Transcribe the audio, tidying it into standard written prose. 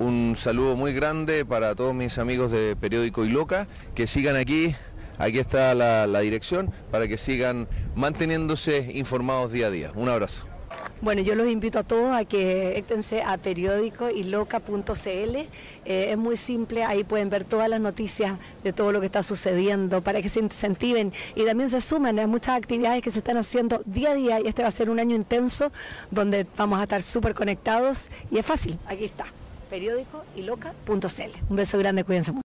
Un saludo muy grande para todos mis amigos de Periódico Iloca, que sigan aquí está la dirección, para que sigan manteniéndose informados día a día. Un abrazo. Bueno, yo los invito a todos a que éctense a periódicoiloca.cl. Es muy simple, ahí pueden ver todas las noticias de todo lo que está sucediendo para que se incentiven y también se sumen a muchas actividades que se están haciendo día a día, y este va a ser un año intenso donde vamos a estar súper conectados y es fácil, aquí está, periódicoiloca.cl. Un beso grande, cuídense mucho.